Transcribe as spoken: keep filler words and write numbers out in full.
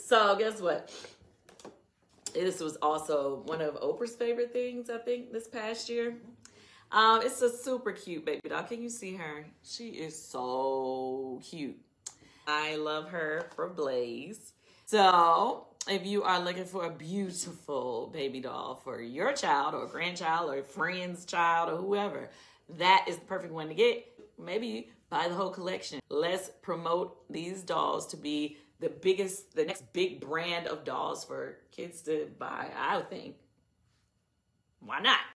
So guess what? This was also one of Oprah's favorite things, I think, this past year. Um, it's a super cute baby doll. Can you see her? She is so cute. I love her for Blaze. So if you are looking for a beautiful baby doll for your child or grandchild or friend's child or whoever, that is the perfect one to get. Maybe buy the whole collection. Let's promote these dolls to be the biggest, the next big brand of dolls for kids to buy, I would think. Why not?